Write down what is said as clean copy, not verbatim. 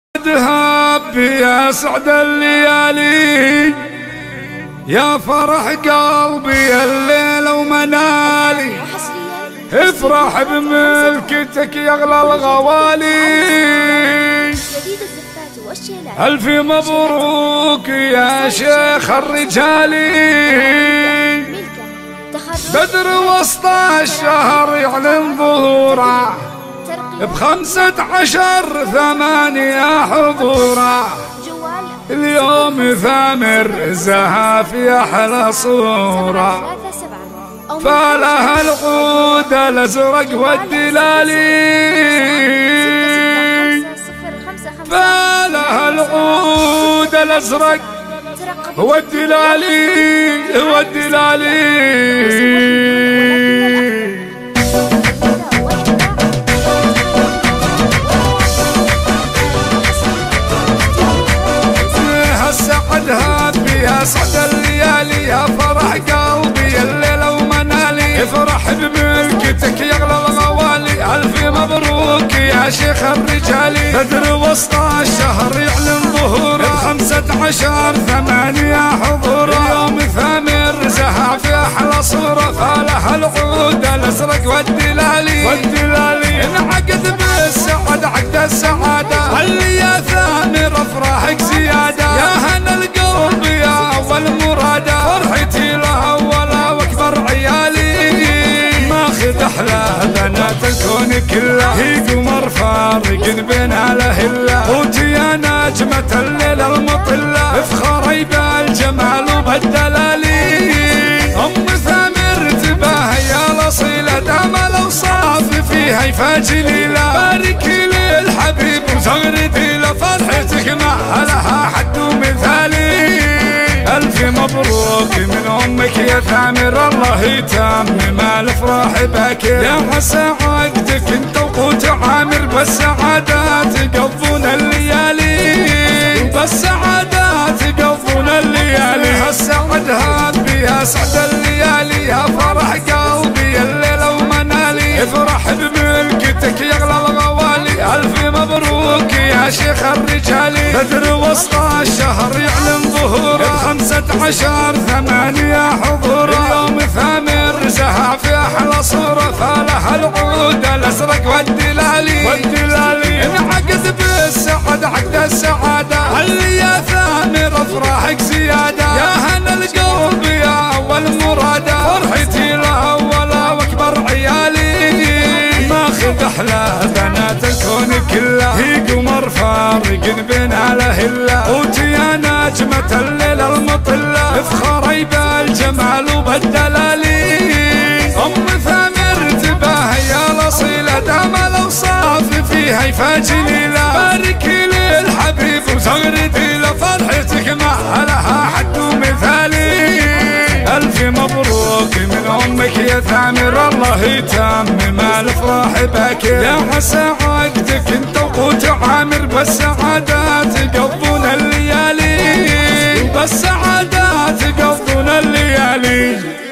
ذهب يا سعد الليالي، يا فرح قلبي الليل ومنالي، افرح بملكتك يا اغلى الغوالي. الف مبروك يا شيخ الرجالي، بدر وسط الشهر يعلن ظهوره، ب15/8 حضوره، اليوم ثامر زهاف يا احلى صوره، فلها العود الازرق والدلالي، فلها العود الازرق والدلالي والدلالي. يا سعد الليالي، يا فرح قلبي الليل ومنالي، افرح بملكتك يا اغلى الغوالي. الف مبروك يا شيخ الرجالي، بدر وسط الشهر يعلن ظهوره، ب15/8 حضوره، اليوم ثامر زهاف يا احلى صوره، فلها العود الازرق والدلالي والدلالي. انعقد بالسعد عقد السعاده، اللي يا ثامر افراحك زياده، يا هنا القلب يا اول مراده، فرحتي لها ولا واكبر عيالي، ماخذ احلى بنات الكون كله، هي قمر فارق بين الاهله، وانتي يا نجمه الليل المطله، افخري بالجمال وبالدلالي. ام ثامر تباهي يا الاصيله، دام الاوصاف فيها يفاجئ ليله، باركي للحبيب وزغردي له، فرحتك ما لها حد ومثالي. ألف مبروك من أمك يا ثامر، الله يتمم الأفراح بك، يا عسى عقدك انت وقوت عامر، بالسعادات يقضون الليالي، بالسعادات يقضون الليالي. هالسعد هابي يا سعد الليالي، يا فرح قلبي الليل ومنالي، افرح بملكتك يا اغلى الغوالي. ألف مبروك يا شيخ الرجالي، بدر وسط الشهر يعلن ظهوره، ب15/8 حضوره، اليوم ثامر زهاف يا احلى صوره، فلها العود الازرق والدلالي والدلالي. انعقد بالسعد عقد السعاده، اللي يا ثامر افراحك زياده، يا هنا القلب يا اول مراده، فرحتي لها ولا واكبر عيالي، ماخذ احلى بنات الكون كله، هي قمر فارق بين الاهله، وانتي يا نجمه الليل المطله، افخري بالجمال وبالدلالي. ام ثامر تباهي يا الاصيله، دام الاوصاف فيها يفاجئ ليله، باركي للحبيب وزغردي له، فرحتك ما لها حد ومثالي. ألف مبروك من أمك يا ثامر، الله يتمم الأفراح بك، يا عسى عقدك انت وقوت عامر، بالسعادات يقضون الليالي، بالسعادات يقضون الليالي.